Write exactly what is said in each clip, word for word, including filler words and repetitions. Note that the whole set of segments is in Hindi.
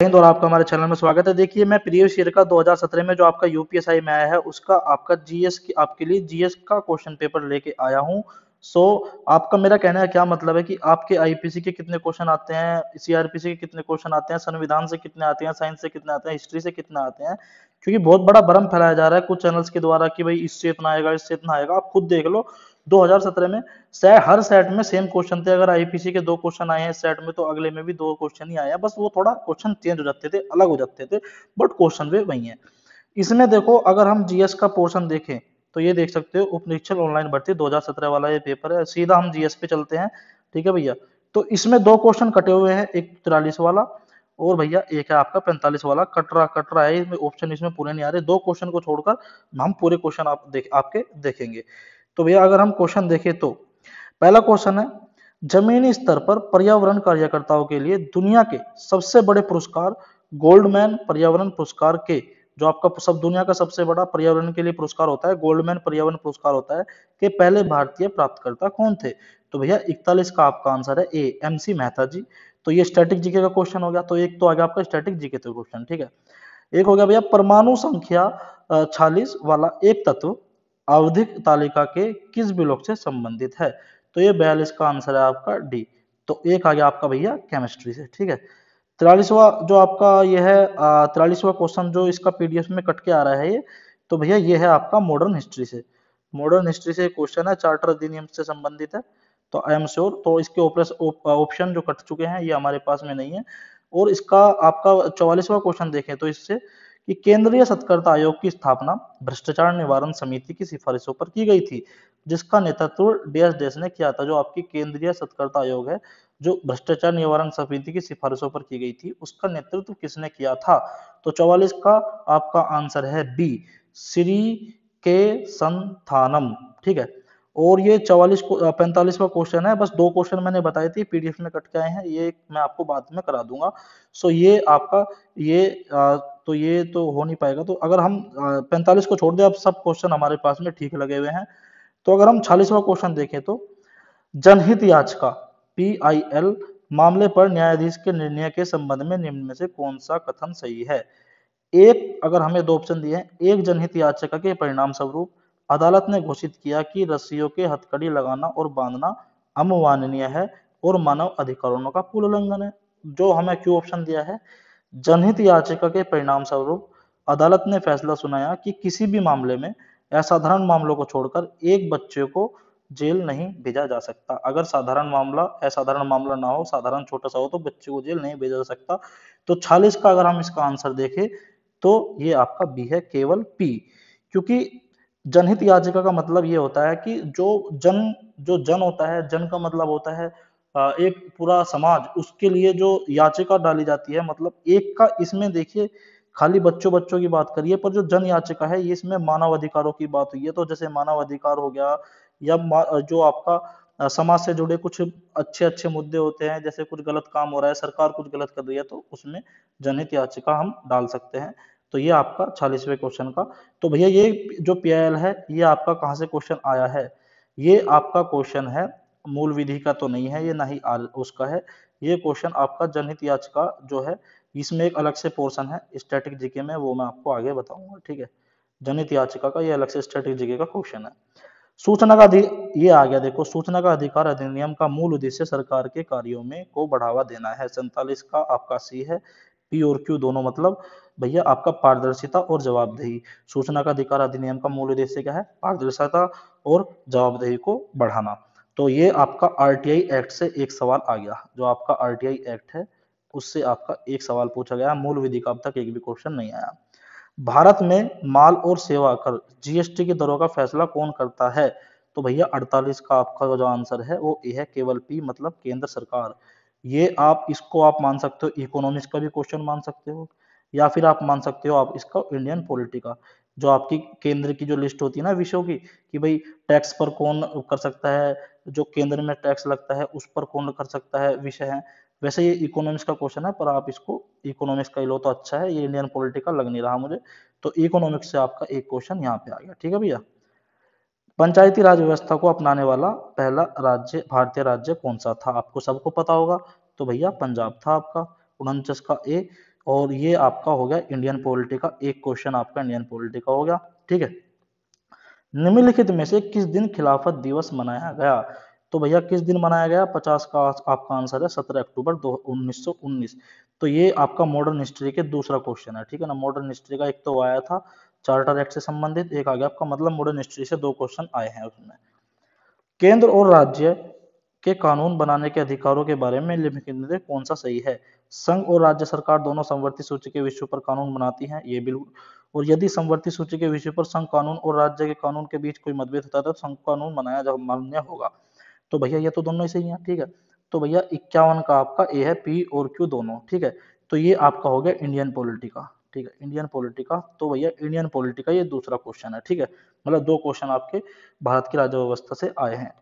हिंद और आपका हमारे चैनल में स्वागत है। देखिए, मैं प्रीवियस ईयर का दो हज़ार सत्रह में जो आपका यूपीएसआई में आया है उसका आपका जीएस की आपके लिए जीएस का क्वेश्चन पेपर लेके आया हूं। सो आपका मेरा कहने का क्या मतलब है कि आपके आईपीसी के कितने क्वेश्चन आते हैं, सीआरपीसी के कितने क्वेश्चन आते हैं, संविधान से कितने आते हैं, साइंस से कितने आते हैं, हिस्ट्री से कितने आते हैं। क्योंकि बहुत बड़ा भ्रम फैलाया जा रहा है कुछ चैनल्स के द्वारा कि भाई इससे इतना आएगा, इससे इतना आएगा। आप खुद देख लो, दो हज़ार सत्रह में से हर सेट में सेम क्वेश्चन थे। अगर आईपीसी के दो क्वेश्चन आए हैं इस सेट में तो अगले में भी दो क्वेश्चन ही आए हैं, बस वो थोड़ा क्वेश्चन चेंज हो जाते थे, अलग हो जाते थे, बट क्वेश्चन वे वही है। इसमें देखो, अगर हम जीएस का पोर्शन देखें तो ये देख सकते हो, उप निरीक्षक ऑनलाइन भर्ती दो हज़ार सत्रह वाला ये पेपर है। सीधा हम जीएस पे चलते हैं, ठीक है भैया। तो इसमें दो क्वेश्चन कटे हुए हैं, एक तिरालीस वाला और भैया एक है आपका पैंतालीस वाला। कटरा कटरा है इसमें, ऑप्शन इसमें पूरे नहीं आ रहे। दो क्वेश्चन को छोड़कर हम पूरे क्वेश्चन आप देख आपके देखेंगे। तो भैया अगर हम क्वेश्चन देखें तो पहला क्वेश्चन है, जमीनी स्तर पर पर्यावरण कार्यकर्ताओं के लिए दुनिया के सबसे बड़े पुरस्कार गोल्डमैन पर्यावरण पुरस्कार के, जो आपका सब दुनिया का सबसे बड़ा पर्यावरण के लिए पुरस्कार होता है, गोल्डमैन पर्यावरण पुरस्कार होता है, के पहले भारतीय प्राप्तकर्ता कौन थे? तो भैया इकतालीस का आपका आंसर है ए, एमसी मेहता जी। तो ये स्टैटिक जीके का क्वेश्चन हो गया। तो एक तो आ गया आपका स्टैटिक जीके का क्वेश्चन, ठीक है। एक हो गया भैया, परमाणु संख्या छियालीस वाला एक तत्व आवधिक तालिका के किस ब्लॉक से संबंधित है? तो ये बयालीस का आंसर है आपका डी। तो एक आ गया आपका भैया केमिस्ट्री से, ठीक है। तिरालीसवा जो आपका ये है, तिरालीसवा क्वेश्चन जो इसका पीडीएफ में कट के आ रहा है ये, तो भैया ये है आपका मॉडर्न हिस्ट्री से। मॉडर्न हिस्ट्री से क्वेश्चन है, चार्टर अधिनियम से संबंधित है। तो आई एम श्योर, तो इसके ऑप्शन जो कट चुके हैं ये हमारे पास में नहीं है। और इसका आपका चौवालीसवां क्वेश्चन देखें तो इससे कि केंद्रीय सत्कर्ता आयोग की स्थापना भ्रष्टाचार निवारण समिति की सिफारिशों पर की गई थी, जिसका नेतृत्व डीएस देश ने किया था। जो आपकी केंद्रीय सत्कर्ता आयोग है, जो भ्रष्टाचार निवारण समिति की सिफारिशों पर की गई थी, उसका नेतृत्व किसने किया था? तो चौवालीस का आपका आंसर है बी, श्री के संथानम, ठीक है। और ये चौवालीस को पैंतालीसवा क्वेश्चन है, बस दो क्वेश्चन मैंने बताए थे पीडीएफ में कट के आए हैं, ये मैं आपको बाद में करा दूंगा। सो ये आपका ये आ, तो ये तो हो नहीं पाएगा। तो अगर हम पैंतालीस को छोड़ दें, अब सब क्वेश्चन हमारे पास में ठीक लगे हुए हैं। तो अगर हम छियालीसवां क्वेश्चन देखें तो जनहित याचिका पीआईएल मामले पर न्यायाधीश के निर्णय के संबंध में निम्न में से कौन सा कथन सही है? एक, अगर हमें दो ऑप्शन दिए हैं, एक जनहित याचिका के परिणाम स्वरूप अदालत ने घोषित किया कि रस्सियों के हथकड़ी लगाना और बांधना अमानवीय है और मानव अधिकारों का पूर्ण उल्लंघन है। जो हमें क्यों ऑप्शन दिया है, जनहित याचिका के परिणाम स्वरूप अदालत ने फैसला सुनाया कि किसी भी मामले में असाधारण मामलों को छोड़कर एक बच्चे को जेल नहीं भेजा जा सकता। अगर साधारण मामला असाधारण मामला ना हो, साधारण छोटा सा हो, तो बच्चे को जेल नहीं भेजा जा सकता। तो छियालीस का अगर हम इसका आंसर देखें तो ये आपका बी है, केवल पी। क्योंकि जनहित याचिका का मतलब ये होता है कि जो जन जो जन होता है, जन का मतलब होता है एक पूरा समाज, उसके लिए जो याचिका डाली जाती है, मतलब एक का इसमें देखिए खाली बच्चों बच्चों की बात करिए, पर जो जन याचिका है ये इसमें मानव अधिकारों की बात हुई है। तो जैसे मानव अधिकार हो गया, या जो आपका समाज से जुड़े कुछ अच्छे अच्छे मुद्दे होते हैं, जैसे कुछ गलत काम हो रहा है, सरकार कुछ गलत कर रही है, तो उसमें जनहित याचिका हम डाल सकते हैं। तो ये आपका छियालीसवें क्वेश्चन का। तो भैया ये जो पीआईएल है ये आपका कहाँ से क्वेश्चन आया है? ये आपका क्वेश्चन है मूल विधि का तो नहीं है ये, ना ही उसका है। ये क्वेश्चन आपका जनहित याचिका जो है, इसमें एक अलग से पोर्शन है स्टैटिक जीके में, वो मैं आपको आगे बताऊंगा, ठीक है। जनहित याचिका का ये अलग से स्टैटिक जीके का क्वेश्चन है। सूचना का ये आ गया, देखो, सूचना का अधिकार अधिनियम का मूल उद्देश्य सरकार के कार्यों में को बढ़ावा देना है। सैंतालीस का आपका सी है। पी और क्यू दोनों मतलब भैया आपका पारदर्शिता और जवाबदेही। सूचना का अधिकार अधिनियम का मूल उद्देश्य क्या है? पारदर्शिता और जवाबदेही को बढ़ाना। तो ये आपका आरटीआई एक्ट से एक सवाल आ गया। जो आपका आरटीआई एक्ट है उससे आपका एक सवाल पूछा गया। मूल विधि का अब तक एक भी क्वेश्चन नहीं आया। भारत में माल और सेवा कर जीएसटी की दरों का फैसला कौन करता है? तो भैया अड़तालीस का आपका जो आंसर है वो ए है, केवल पी, मतलब केंद्र सरकार। ये आप इसको आप मान सकते हो इकोनॉमिक्स का भी क्वेश्चन मान सकते हो, या फिर आप मान सकते हो आप इसका इंडियन पॉलिटी का। जो आपकी केंद्र की जो लिस्ट होती है ना विषयों की, कि भाई टैक्स पर कौन कर सकता है, जो केंद्र में टैक्स लगता है उस पर कौन कर सकता है, विषय है। वैसे ये इकोनॉमिक्स का क्वेश्चन है, पर आप इसको इकोनॉमिक्स का ही लो तो अच्छा है, ये इंडियन पॉलिटिकल लग नहीं रहा मुझे। तो इकोनॉमिक्स से आपका एक क्वेश्चन यहाँ पे आ गया, ठीक है भैया। पंचायती राज व्यवस्था को अपनाने वाला पहला राज्य भारतीय राज्य कौन सा था? आपको सबको पता होगा। तो भैया पंजाब था आपका। उनचास का ए। और ये आपका हो गया इंडियन पॉलिटी का, एक क्वेश्चन आपका इंडियन पॉलिटी का हो गया। ठीक है, निम्नलिखित में से किस दिन खिलाफत दिवस मनाया गया? तो भैया किस दिन मनाया गया? पचास का आपका आंसर है सत्रह अक्टूबर दो उन्नीस सौ उन्नीस। तो ये आपका मॉडर्न हिस्ट्री के दूसरा क्वेश्चन है। ठीक है ना, मॉडर्न हिस्ट्री का एक तो आया था चार्टर एक्ट से संबंधित, एक आ गया आपका, मतलब मॉडर्न हिस्ट्री से दो क्वेश्चन आए हैं उसमें। केंद्र और राज्य के कानून बनाने के अधिकारों के बारे में निम्नलिखित में से कौन सा सही है? संघ और राज्य सरकार दोनों समवर्ती सूची के विषयों पर कानून बनाती हैं, ये बिल्कुल। और यदि समवर्ती सूची के विषय पर संघ कानून और राज्य के कानून के बीच कोई मतभेद होता है तो संघ कानून बनाया जा मान्य होगा। तो भैया ये तो दोनों ही सही है। ठीक है, तो भैया इक्यावन का आपका ए है, पी और क्यू दोनों। ठीक है, तो ये आपका हो गया इंडियन पॉलिटी का। ठीक है, इंडियन पॉलिटी का, तो भैया इंडियन पॉलिटी का ये दूसरा क्वेश्चन है। ठीक है, मतलब दो क्वेश्चन आपके भारत की राज्य व्यवस्था से आए हैं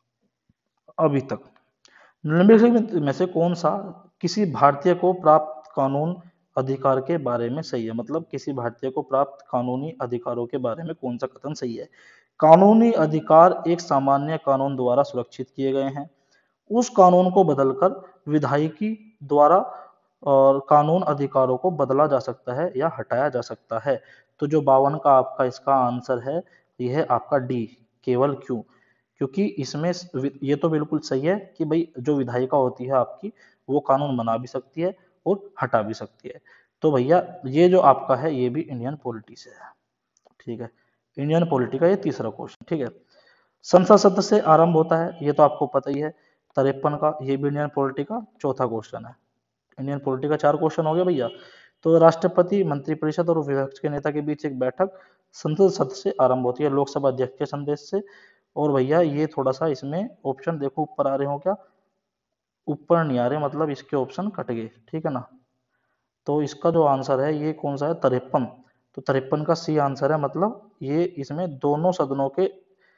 अभी तक। निम्नलिखित में से कौन सा किसी भारतीय को प्राप्त कानून अधिकार के बारे में सही है? मतलब किसी भारतीय को प्राप्त कानूनी अधिकारों के बारे में कौन सा कथन सही है? कानूनी अधिकार एक सामान्य कानून द्वारा सुरक्षित किए गए हैं, उस कानून को बदलकर विधायिकी द्वारा और कानून अधिकारों को बदला जा सकता है या हटाया जा सकता है। तो जो बावन का आपका इसका आंसर है, यह है आपका डी, केवल क्यों? क्योंकि इसमें ये तो बिल्कुल सही है कि भाई जो विधायिका होती है आपकी, वो कानून बना भी सकती है और हटा भी सकती है। तो भैया ये जो आपका है ये भी इंडियन पॉलिटी से है। ठीक है, इंडियन पॉलिटी का ये तीसरा क्वेश्चन। ठीक है, संसद सत्र से आरंभ होता है, ये तो आपको पता ही है, तिरपन का, ये भी इंडियन पॉलिटी का चौथा क्वेश्चन है। इंडियन पॉलिटी का चार क्वेश्चन हो गया भैया। तो राष्ट्रपति, मंत्रिपरिषद और विपक्ष के नेता के बीच एक बैठक संसद सत्र से आरंभ होती है लोकसभा अध्यक्ष के संदेश से। और भैया ये थोड़ा सा इसमें ऑप्शन देखो ऊपर आ रहे हो क्या? ऊपर नहीं आ रहे, मतलब इसके ऑप्शन कट गए। ठीक है ना, तो इसका जो आंसर है ये कौन सा है? तिरपन। तो तिरपन का सी आंसर है, मतलब ये इसमें दोनों सदनों के,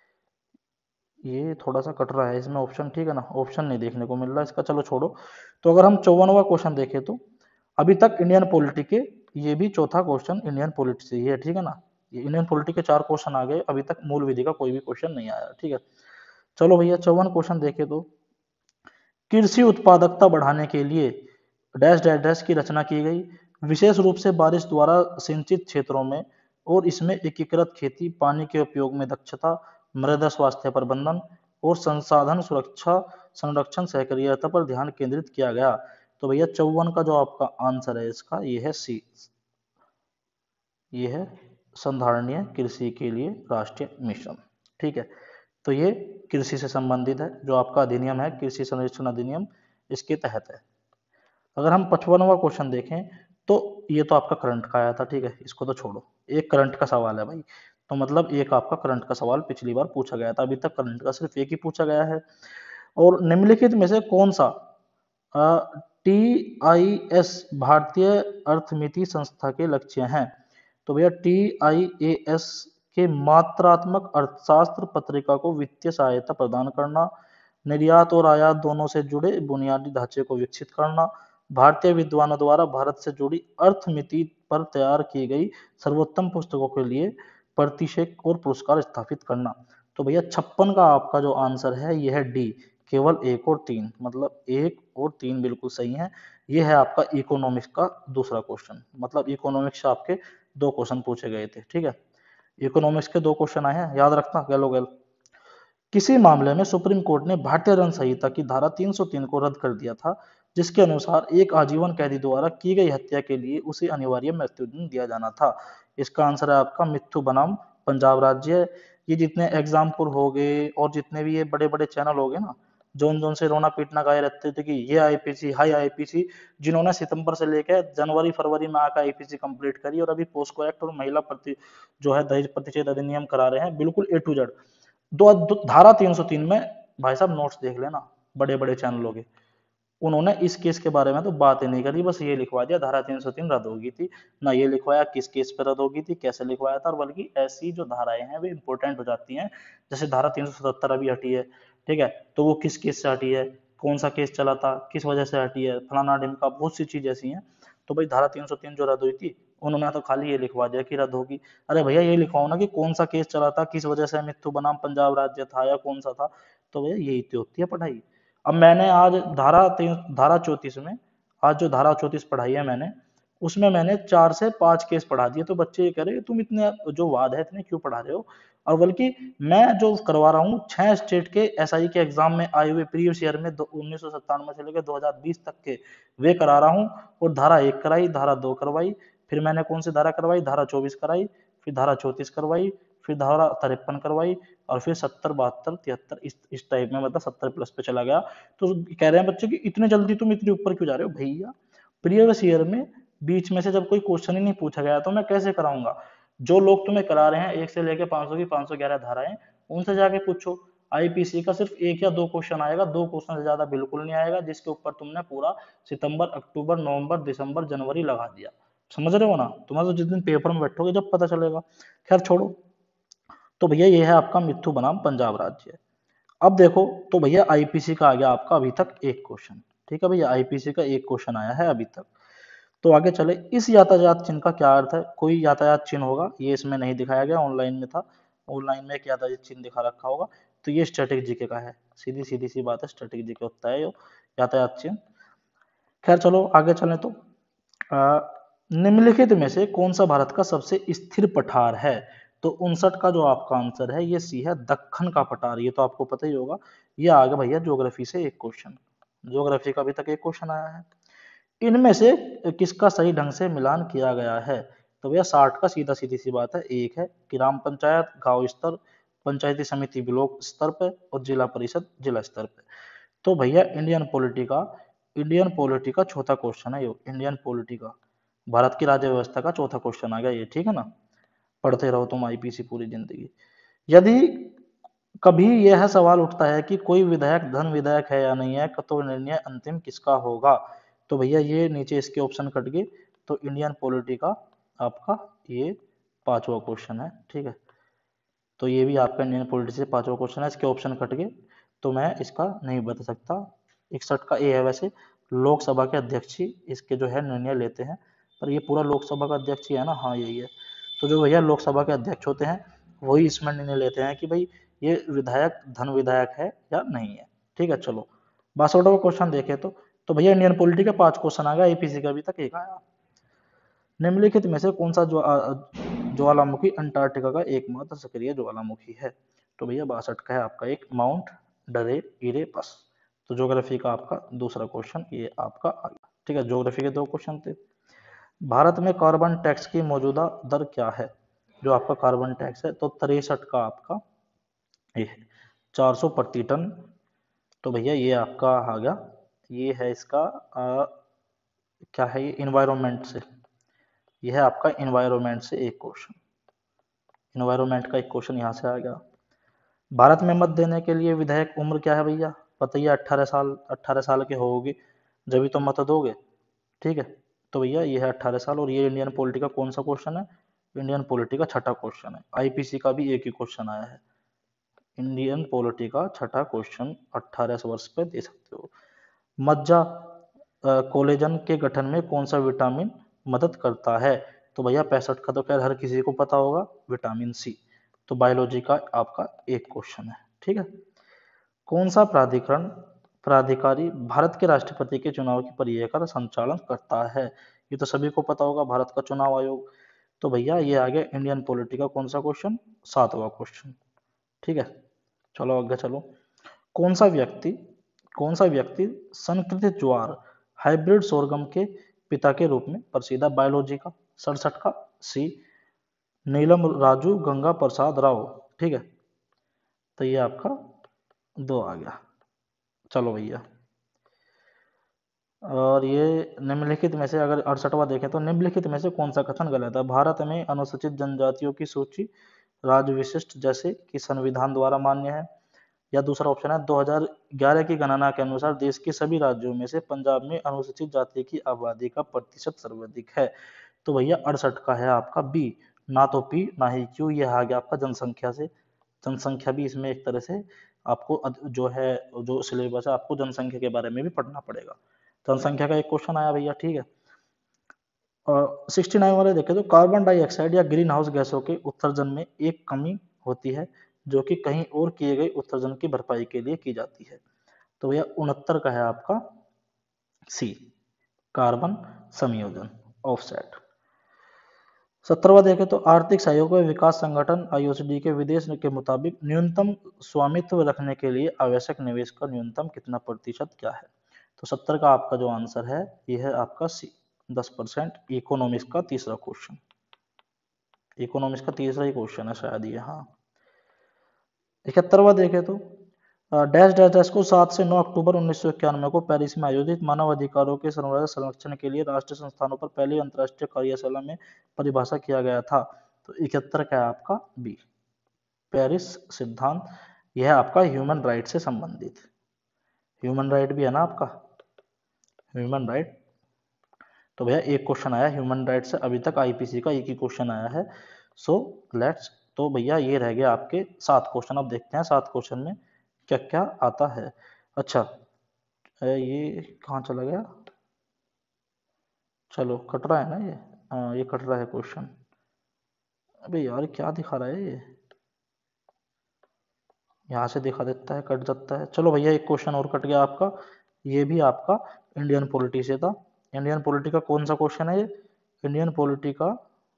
ये थोड़ा सा कट रहा है इसमें ऑप्शन। ठीक है ना, ऑप्शन नहीं देखने को मिल रहा इसका, चलो छोड़ो। तो अगर हम चौवनवा क्वेश्चन देखें तो अभी तक इंडियन पॉलिटी के ये भी चौथा क्वेश्चन इंडियन पॉलिटी से ही है। ठीक है ना, ये इंडियन पॉलिटी के चार क्वेश्चन आ गए, अभी तक मूल विधि का कोई भी क्वेश्चन नहीं आया। ठीक है, चलो भैया चौवन क्वेश्चन देखे तो कृषि उत्पादकता बढ़ाने के लिए डैश डैश डैश की रचना की गई, विशेष रूप से बारिश द्वारा सिंचित क्षेत्रों में, और इसमें एकीकृत खेती, पानी के उपयोग में दक्षता, मृदा स्वास्थ्य प्रबंधन और संसाधन सुरक्षा संरक्षण सहकारिता पर ध्यान केंद्रित किया गया। तो भैया चौवन का जो आपका आंसर है इसका ये है सी, ये है संधारणीय कृषि के लिए राष्ट्रीय मिशन। ठीक है, तो ये कृषि से संबंधित है, जो आपका अधिनियम है कृषि संरक्षण अधिनियम, इसके तहत है। अगर हम पचपनवा क्वेश्चन देखें तो ये तो आपका करंट का आया था। ठीक है, इसको तो छोड़ो, एक करंट का सवाल है भाई, तो मतलब एक आपका करंट का सवाल पिछली बार पूछा गया था, अभी तक करंट का सिर्फ एक ही पूछा गया है। और निम्नलिखित में से कौन सा टी आई एस भारतीय अर्थमिति संस्था के लक्ष्य हैं? तो भैया टी आई ए एस के मात्रात्मक अर्थशास्त्र पत्रिका को वित्तीय सहायता प्रदान करना, निर्यात और आयात दोनों से जुड़े बुनियादी ढांचे को विकसित करना, भारतीय विद्वानों द्वारा भारत से जुड़ी अर्थमिति पर तैयार की गई सर्वोत्तम पुस्तकों के लिए प्रतिशत और पुरस्कार स्थापित करना। तो भैया छप्पन का आपका जो आंसर है यह है डी, केवल एक और तीन, मतलब एक और तीन बिल्कुल सही है। यह है आपका इकोनॉमिक्स का दूसरा क्वेश्चन, मतलब इकोनॉमिक्स से आपके दो क्वेश्चन पूछे गए थे। ठीक है, इकोनॉमिक्स के दो क्वेश्चन आए हैं, याद रखना गैलो गैल। किसी मामले में सुप्रीम कोर्ट ने भारतीय दंड संहिता की धारा तीन सौ तीन को रद्द कर दिया था, जिसके अनुसार एक आजीवन कैदी द्वारा की गई हत्या के लिए उसे अनिवार्य मृत्युदंड दिया जाना था। इसका आंसर है आपका मिथ्यु बनाम पंजाब राज्य। ये जितने एग्जाम्पल हो गए और जितने भी ये बड़े बड़े चैनल हो गए ना, जोन जोन से रोना पीटना गाए रहते थे कि ये आईपीसी हाई आईपीसी, जिन्होंने सितंबर से लेकर जनवरी फरवरी में आकर आईपीसी कंप्लीट करी और अभी पोस्को एक्ट और महिला प्रति जो है दहेज प्रतिषेध अधिनियम करा रहे हैं, बिल्कुल ए टू जेड। दो, दो धारा तीन सौ तीन में भाई साहब नोट्स देख लेना, बड़े बड़े चैनलों के, उन्होंने इस केस के बारे में तो बात ही नहीं करी, बस ये लिखवा दिया धारा तीन सौ तीन रद्द होगी थी, ना ये लिखवाया किस केस पे रद्द होगी थी, कैसे लिखवाया था, और बल्कि ऐसी जो धाराएं हैं वे इंपॉर्टेंट हो जाती हैं। जैसे धारा तीन सौ सत्तर अभी हटी है, ठीक है, तो वो किस केस से हटी है, कौन सा केस चला था, किस वजह से हटी है, फलाना ढिमका, बहुत सी चीज ऐसी हैं। तो भाई धारा तीन सौ तीन जो रद्द हुई थी, उन्होंने तो खाली ये लिखवा दिया कि रद्द होगी। अरे भैया ये लिखवाओ ना कि कौन सा केस चला था, किस वजह से मित्थु बनाम पंजाब राज्य था या कौन सा था। तो भैया यही तो होती है पढ़ाई। अब मैंने आज धारा तीन धारा चौतीस में, आज जो धारा चौतीस पढ़ाई है मैंने, उसमें मैंने चार से पांच केस पढ़ा दिए। तो बच्चे ये कह रहे हैं तुम इतने जो वाद है इतने क्यों पढ़ा रहे हो। और बल्कि मैं जो करवा रहा हूँ छह स्टेट के एसआई के एग्जाम में आए हुए प्रीवियस ईयर में उन्नीस सौ सत्तानवे से लेकर दो हजार बीस तक के वे करा रहा हूँ। और धारा एक कराई, धारा दो करवाई, फिर मैंने कौन सी धारा करवाई, धारा चौबीस कराई, फिर धारा चौंतीस करवाई, फिर धारा तिरपन करवाई, और फिर सत्तर, बहत्तर, तिहत्तर, इस इस टाइप में मतलब सत्तर प्लस पे चला गया। तो कह रहे हैं बच्चे कि इतने जल्दी तुम इतने ऊपर क्यों जा रहे हो भैया। प्रीवियस ईयर में बीच में से जब कोई क्वेश्चन ही नहीं पूछा गया तो मैं कैसे कराऊंगा। जो लोग तुम्हें करा रहे हैं एक से लेकर पांच सौ की पांच सौ ग्यारह धाराएं, उनसे जाके पूछो। आईपीसी का सिर्फ एक या दो क्वेश्चन आएगा, दो क्वेश्चन से ज्यादा बिल्कुल नहीं आएगा, जिसके ऊपर तुमने पूरा सितंबर, अक्टूबर, नवंबर, दिसंबर, जनवरी लगा दिया। समझ रहे हो ना। तुम्हारा तो जिस दिन पेपर में बैठोगे जब पता चलेगा। खैर छोड़ो। तो भैया ये है आपका मिट्ठू बनाम पंजाब राज्य। अब देखो, तो भैया आईपीसी का आ गया आपका अभी तक एक क्वेश्चन। ठीक है भैया, आईपीसी का एक क्वेश्चन आया है अभी तक। तो आगे चले, इस यातायात चिन्ह का क्या अर्थ है। कोई यातायात चिन्ह होगा, ये इसमें नहीं दिखाया गया, ऑनलाइन में था। ऑनलाइन में एक यातायात चिन्ह दिखा रखा होगा। तो ये स्टैटिक जीके का है, सीधी सीधी सी बात है, स्टैटिक जीके होता है ये यातायात चिन्ह। खैर चलो आगे चलें। तो आ, निम्नलिखित में से कौन सा भारत का सबसे स्थिर पठार है। तो उनसठ का जो आपका आंसर है ये सी है, दक्खन का पठार। ये तो आपको पता ही होगा। ये आ गया भैया ज्योग्राफी से एक क्वेश्चन। ज्योग्राफी का अभी तक एक क्वेश्चन आया है। इनमें से किसका सही ढंग से मिलान किया गया है। तो भैया साठ का सीधा सीधी सी बात है, एक है कि ग्राम पंचायत गांव स्तर, पंचायती समिति ब्लॉक स्तर पे, और जिला परिषद जिला स्तर पे। तो भैया इंडियन पॉलिटी का इंडियन पॉलिटी का चौथा क्वेश्चन है ये, इंडियन पॉलिटी का भारत की राज्य व्यवस्था का चौथा क्वेश्चन आ गया ये। ठीक है ना, पढ़ते रहो तुम आईपीसी पूरी जिंदगी। यदि कभी यह सवाल उठता है कि कोई विधायक धन विधायक है या नहीं है, तो निर्णय अंतिम किसका होगा। तो भैया ये नीचे इसके ऑप्शन कट गए। तो इंडियन पॉलिटी का आपका ये पांचवा क्वेश्चन है। ठीक है, तो ये भी आपका इंडियन पॉलिटी से पांचवा क्वेश्चन है, इसके ऑप्शन कट गए। तो मैं इसका नहीं बता सकता। इकसठ का ए है वैसे, लोकसभा के अध्यक्ष ही इसके जो है निर्णय लेते हैं। पर ये पूरा लोकसभा का अध्यक्ष ही है ना, हाँ यही है। तो जो भैया लोकसभा के अध्यक्ष होते हैं वही इसमें निर्णय लेते हैं कि भाई ये विधायक धन विधायक है या नहीं है। ठीक है चलो, बासठवा क्वेश्चन देखे तो तो भैया इंडियन पॉलिटी का पांच क्वेश्चन आ गया, एपीसी का अभी तक एक आया। निम्नलिखित में से कौन सा ज्वा- ज्वालामुखी अंटार्कटिका का एकमात्र सक्रिय ज्वालामुखी है। तो भैया बासठ का है आपका एक माउंट डरे इरेपस। तो ज्योग्राफी का आपका दूसरा क्वेश्चन ये आपका आ गया। ठीक है, ज्योग्राफी के दो क्वेश्चन थे। भारत में कार्बन टैक्स की मौजूदा दर क्या है। जो आपका कार्बन टैक्स है तो तिरसठ का आपका ये है, चार सौ प्रति टन। तो भैया ये आपका आ गया। ये है इसका आ, क्या है ये, इन्वायरमेंट से। यह है आपका इन्वायरमेंट से एक क्वेश्चन। इन्वायरमेंट का एक क्वेश्चन यहाँ से आ गया। भारत में मत देने के लिए विधायक उम्र क्या है भैया। बताइए, अट्ठारह साल अट्ठारह साल के होगी जब तो मत दोगे। ठीक है, तो भैया ये है अट्ठारह साल। और ये इंडियन पॉलिटी का कौन सा क्वेश्चन है, इंडियन पॉलिटी का छठा क्वेश्चन है। आईपीसी का भी एक ही क्वेश्चन आया है। इंडियन पॉलिटी का छठा क्वेश्चन अट्ठारह वर्ष पे दे सकते हो। मज्जा कोलेजन के गठन में कौन सा विटामिन मदद करता है। तो भैया पैंसठ का तो खैर हर किसी को पता होगा, विटामिन सी। तो बायोलॉजी का आपका एक क्वेश्चन है। ठीक है, कौन सा प्राधिकरण प्राधिकारी भारत के राष्ट्रपति के चुनाव की प्रक्रिया का संचालन करता है। ये तो सभी को पता होगा, भारत का चुनाव आयोग। तो भैया ये आ गया इंडियन पॉलिटी का कौन सा क्वेश्चन, सातवां क्वेश्चन। ठीक है, चलो आगे चलो। कौन सा व्यक्ति कौन सा व्यक्ति संकृत ज्वार हाइब्रिड सोरगम के पिता के रूप में प्रसिद्ध है। बायोलॉजी का सड़सठ का सी, नीलम राजू गंगा प्रसाद राव। ठीक है, तो ये आपका दो आ गया। चलो भैया, और ये निम्नलिखित में से अगर अड़सठवा देखें तो निम्नलिखित में से कौन सा कथन गलत है। भारत में अनुसूचित जनजातियों की सूची राज्य विशिष्ट जैसे कि संविधान द्वारा मान्य है। या दूसरा ऑप्शन है दो हज़ार ग्यारह की गणना के अनुसार देश के सभी राज्यों में से पंजाब में अनुसूचित जाति की आबादी का प्रतिशत सर्वाधिक है। तो भैया अड़सठ का है आपका बी, ना तो पी ना ही क्यू। ये आ गया आपका जनसंख्या से। जनसंख्या भी इसमें एक तरह से आपको अद- जो है जो सिलेबस है आपको जनसंख्या के बारे में भी पढ़ना पड़ेगा। जनसंख्या का एक क्वेश्चन आया भैया। ठीक है, और सिक्सटी नाइन वाले देखें तो कार्बन डाइऑक्साइड या ग्रीन हाउस गैसों के उत्सर्जन में एक कमी होती है जो कि कहीं और किए गए उत्सर्जन की भरपाई के लिए की जाती है। तो भैया उनहत्तर का है आपका सी, कार्बन संयोजन। ऑफसेट। सत्रहवा देखें तो आर्थिक सहयोग व विकास संगठन आईओसीडी के विदेश के मुताबिक न्यूनतम स्वामित्व रखने के लिए आवश्यक निवेश का न्यूनतम कितना प्रतिशत क्या है? तो सत्तर का आपका जो आंसर है ये है आपका सी, दस परसेंट। इकोनॉमिक्स का तीसरा क्वेश्चन, इकोनॉमिक्स का तीसरा ही क्वेश्चन है शायद ये। हाँ, इकहत्तरवा देखे तो डैश डैश डैश को सात से नौ अक्टूबर उन्नीस सौ इक्यानवे को पेरिस में आयोजित मानव अधिकारों के संरक्षण के लिए राष्ट्रीय संस्थानों पर पहली अंतर्राष्ट्रीय कार्यशाला में परिभाषा किया गया था। तो इकहत्तर का है आपका बी, पेरिस सिद्धांत। यह आपका ह्यूमन राइट से संबंधित, ह्यूमन राइट भी है ना आपका, ह्यूमन राइट। तो भैया एक क्वेश्चन आया ह्यूमन राइट से, अभी तक आईपीसी का एक ही क्वेश्चन आया है। सो लेट्स, तो भैया ये रह गया आपके सात क्वेश्चन। अब देखते हैं सात क्वेश्चन में क्या क्या आता है। अच्छा, ये कहाँ चला गया? चलो कट रहा है ना ये, हाँ ये कट रहा है क्वेश्चन। अबे यार क्या दिखा रहा है ये, यहाँ से दिखा देता है कट जाता है। चलो भैया एक क्वेश्चन और कट गया आपका, ये भी आपका इंडियन पॉलिटी से था। इंडियन पॉलिटी का कौन सा क्वेश्चन है ये? इंडियन पॉलिटी का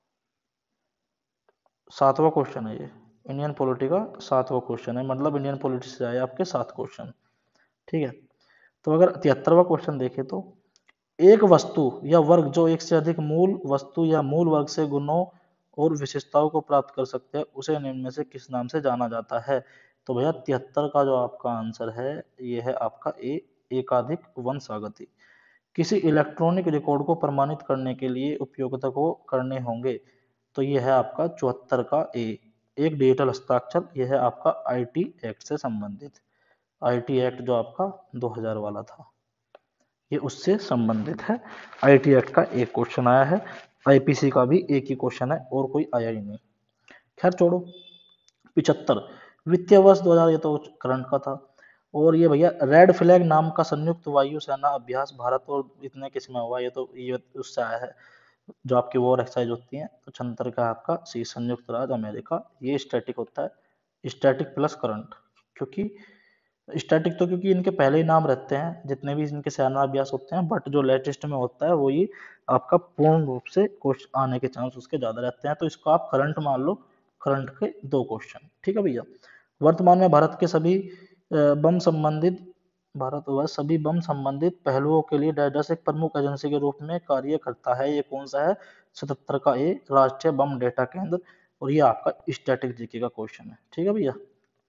सातवां क्वेश्चन है ये, इंडियन पॉलिटी का सातवां क्वेश्चन है, मतलब इंडियन पॉलिटी से आए आपके सात क्वेश्चन। ठीक है, तो अगर तिहत्तरवा क्वेश्चन देखें तो एक वस्तु या वर्ग जो एक से अधिक मूल वस्तु या मूल वर्ग से गुणों और विशेषताओं को प्राप्त कर सकते हैं उसे निम्न में से किस नाम से जाना जाता है? तो भैया तिहत्तर का जो आपका आंसर है ये है आपका ए, एकाधिक वंशागति। किसी इलेक्ट्रॉनिक रिकॉर्ड को प्रमाणित करने के लिए उपयोगिता को करने होंगे, तो ये है आपका चौहत्तर का ए, एक डिजिटल हस्ताक्षर। यह है आपका आईटी एक्ट से संबंधित, आईटी एक्ट जो आपका दो हज़ार वाला था ये उससे संबंधित है। आईटी एक्ट का एक क्वेश्चन आया है, आईपीसी का भी एक ही क्वेश्चन है और कोई आया ही नहीं। खैर छोड़ो। पिछहत्तर, वित्तीय वर्ष दो हज़ार, ये तो करंट का था। और ये भैया रेड फ्लैग नाम का संयुक्त वायु सेना अभ्यास भारत और इतने किस्में हुआ, ये तो ये उससे आया है जो आपकी वॉर एक्सरसाइज होती है। तो छहत्तर का आपका सी, संयुक्त राज्य अमेरिका। ये स्टैटिक होता है, स्टैटिक प्लस करंट, क्योंकि स्टैटिक तो क्योंकि इनके पहले ही नाम रहते हैं जितने भी इनके सेना अभ्यास होते हैं, बट जो लेटेस्ट में होता है वही आपका पूर्ण रूप से क्वेश्चन आने के चांस उसके ज्यादा रहते हैं। तो इसको आप करंट मान लो, करंट के दो क्वेश्चन। ठीक है भैया। वर्तमान में भारत के सभी बम संबंधित भारत वह सभी बम संबंधित पहलुओं के लिए डायडस एक प्रमुख एजेंसी के रूप में कार्य करता है। ये कौन सा है? सतहत्तर का ए, राष्ट्रीय बम डेटा केंद्र। और ये आपका स्टैटिक जीके का क्वेश्चन है। ठीक है भैया।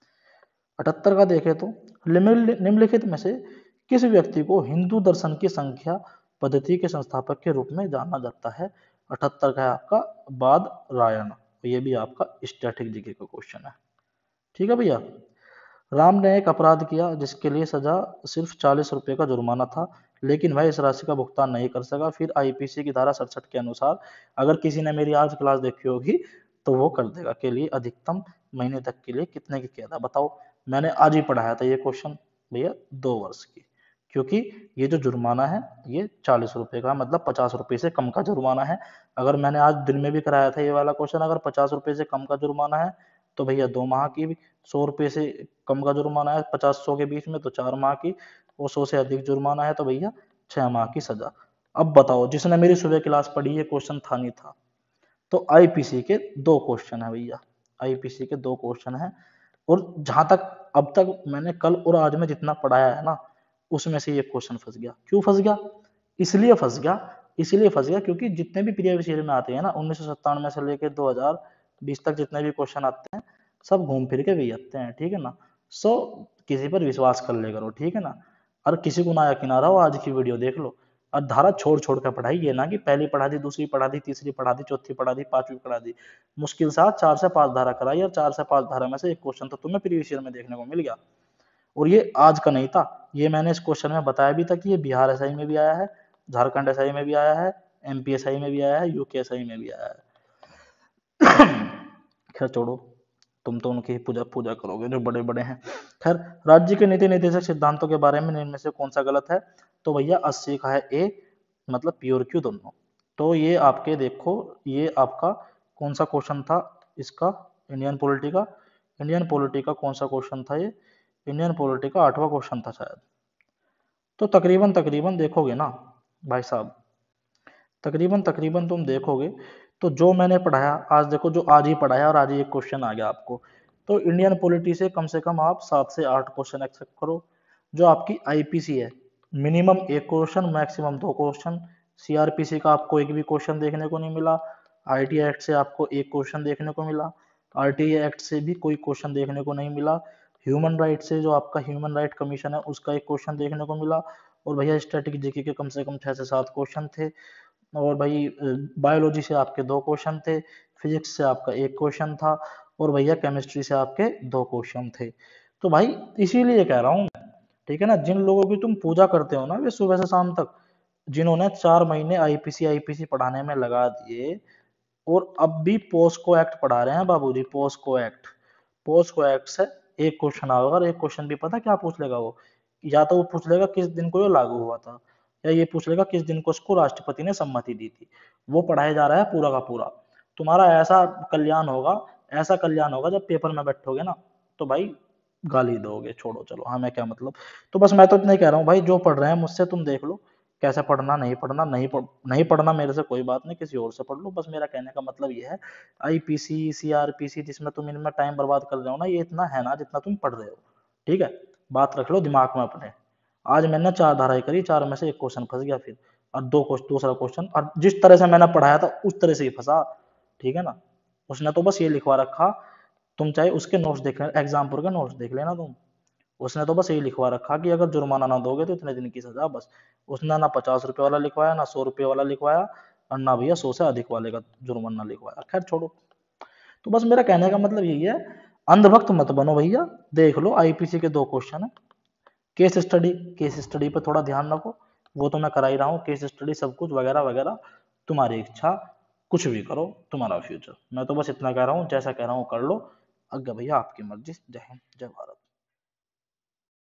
अठहत्तर का देखें तो निम्नलिखित में से किस व्यक्ति को हिंदू दर्शन की संख्या पद्धति के संस्थापक के रूप में जाना जाता है? अठहत्तर का है आपका बाद रायण। ये भी आपका स्टैटिक जीके का क्वेश्चन है। ठीक है भैया। राम ने एक अपराध किया जिसके लिए सजा सिर्फ चालीस रुपए का जुर्माना था, लेकिन वह इस राशि का भुगतान नहीं कर सका। फिर आईपीसी की धारा सड़सठ के अनुसार, अगर किसी ने मेरी आज क्लास देखी होगी तो वो कर देगा, के लिए अधिकतम महीने तक के लिए कितने की कैद? बताओ, मैंने आज ही पढ़ाया था ये क्वेश्चन भैया, दो वर्ष की। क्योंकि ये जो जुर्माना है ये चालीस रुपए का, मतलब पचास रुपए से कम का जुर्माना है। अगर मैंने आज दिन में भी कराया था ये वाला क्वेश्चन, अगर पचास रुपए से कम का जुर्माना है तो भैया दो माह की भी, सौ रुपए से कम का जुर्माना है पचास सौ के बीच में तो चार माह की, और सौ से अधिक जुर्माना है तो भैया छह माह की सजा। अब बताओ, जिसने मेरी सुबह क्लास पढ़ी ये क्वेश्चन था नहीं था? तो आईपीसी के दो क्वेश्चन है भैया, आईपीसी के दो क्वेश्चन है। और जहां तक अब तक मैंने कल और आज में जितना पढ़ाया है ना, उसमें से ये क्वेश्चन फंस गया। क्यों फंस गया? इसलिए फंस गया, इसलिए फंस गया क्योंकि जितने भी प्रीवियस ईयर में आते हैं ना, उन्नीस सौ सत्तानवे से लेकर दो हजार बीस तक जितने भी क्वेश्चन आते हैं सब घूम फिर के भी आते हैं। ठीक है ना। सो किसी पर विश्वास कर ले करो, ठीक है ना। और किसी को ना यकीन आ रहा हो, आज की वीडियो देख लो। और धारा छोड़ छोड़ कर पढ़ाई, ये ना कि पहली पढ़ा दी, दूसरी पढ़ा दी, तीसरी पढ़ा दी, चौथी पढ़ा दी, पांचवी पढ़ा दी। मुश्किल से आज चार से पांच धारा कराई, और चार से पांच धारा में से एक क्वेश्चन तो तुम्हें प्रीवियस ईयर में देखने को मिल गया। और ये आज का नहीं था, ये मैंने इस क्वेश्चन में बताया भी था कि ये बिहार एसआई में भी आया है, झारखंड एसआई में भी आया है, एमपी एसआई में भी आया है, यूके एसआई में भी आया है। खैर छोड़ो, तुम तो उनकी पूजा पूजा करोगे जो बड़े बड़े हैं। खैर, राज्य के नीति निर्देशक सिद्धांतों के बारे में इनमें से कौन सा गलत है? तो भैया अस्सी का है ए, मतलब प्योर क्यू दोनों। तो ये आपके देखो, ये आपका कौन सा क्वेश्चन था इसका? इंडियन पॉलिटी का, इंडियन पॉलिटी का कौन सा क्वेश्चन था ये? इंडियन पॉलिटी का आठवां क्वेश्चन था शायद। तो तकरीबन तकरीबन देखोगे ना भाई साहब, तकरीबन तकरीबन तुम देखोगे तो जो मैंने पढ़ाया आज, देखो जो आज ही पढ़ाया और आज ही एक क्वेश्चन आ गया आपको, तो इंडियन पॉलिटी से कम से कम आप सात से आठ क्वेश्चन एक्सेप्ट करो। जो आपकी आईपीसी है, मिनिमम एक क्वेश्चन मैक्सिमम दो क्वेश्चन। सीआरपीसी का आपको एक भी क्वेश्चन देखने को नहीं मिला। आईटी एक्ट से आपको एक क्वेश्चन देखने को मिला। आरटीआई एक्ट से भी कोई क्वेश्चन देखने को नहीं मिला। ह्यूमन राइट से जो आपका ह्यूमन राइट कमीशन है उसका एक क्वेश्चन देखने को मिला। और भैया स्टैटिक जीके के कम से कम छह से सात क्वेश्चन थे। और भाई बायोलॉजी से आपके दो क्वेश्चन थे। फिजिक्स से आपका एक क्वेश्चन था। और भैया केमिस्ट्री से आपके दो क्वेश्चन थे। तो भाई इसीलिए कह रहा हूँ मैं, ठीक है ना, जिन लोगों की तुम पूजा करते हो ना वे सुबह से शाम तक, जिन्होंने चार महीने आईपीसी आईपीसी पढ़ाने में लगा दिए और अब भी पोस्को एक्ट पढ़ा रहे हैं बाबूजी, पोस्को एक्ट। पोस्को एक्ट से एक क्वेश्चन आएगा और एक क्वेश्चन भी पता क्या पूछ लेगा वो, या तो वो पूछ लेगा किस दिन को ये लागू हुआ था, या ये पूछ लेगा किस दिन को उसको राष्ट्रपति ने सम्मति दी थी। वो पढ़ाया जा रहा है पूरा का पूरा। तुम्हारा ऐसा कल्याण होगा, ऐसा कल्याण होगा जब पेपर में बैठोगे ना तो भाई गाली दोगे, छोड़ो चलो हमें क्या मतलब। तो बस मैं तो इतना ही कह रहा हूँ भाई, जो पढ़ रहे हैं मुझसे तुम देख लो कैसे पढ़ना, नहीं पढ़ना, नहीं पढ़, नहीं पढ़ना मेरे से कोई बात नहीं, किसी और से पढ़ लो। बस मेरा कहने का मतलब ये है, आईपीसी सीआरपीसी जिसमें तुम इनमें टाइम बर्बाद कर रहे हो ना, ये इतना है ना जितना तुम पढ़ रहे हो। ठीक है, बात रख लो दिमाग में अपने। आज मैंने चार धाराएं करी, चार में से एक क्वेश्चन फंस गया, फिर और दो क्वेश्चन दूसरा क्वेश्चन और जिस तरह से मैंने पढ़ाया था उस तरह से ही फंसा। ठीक है ना, उसने तो बस ये लिखवा रखा, तुम चाहे उसके नोट्स देख लेना, एग्जाम्पल के नोट्स देख लेना तुम। उसने तो बस यही लिखवा रखा कि अगर जुर्माना ना दोगे तो इतने दिन की सजा, बस। उसने ना पचास रुपए वाला लिखवाया, ना सौ रुपए वाला लिखवाया, और ना भैया सौ से अधिक वाले का जुर्माना लिखवाया। खैर छोड़ो। तो बस मेरा कहने का मतलब यही है, अंधभक्त मत बनो भैया। देख लो आईपीसी के दो क्वेश्चन है। केस स्टडी, केस स्टडी पे थोड़ा ध्यान रखो, वो तो मैं करा ही रहा हूँ, केस स्टडी सब कुछ वगैरह वगैरह। तुम्हारी इच्छा, कुछ भी करो, तुम्हारा फ्यूचर। मैं तो बस इतना कह रहा हूँ, जैसा कह रहा हूँ कर लो। अगर भैया आपकी मर्जी। जय हिंद, जय भारत।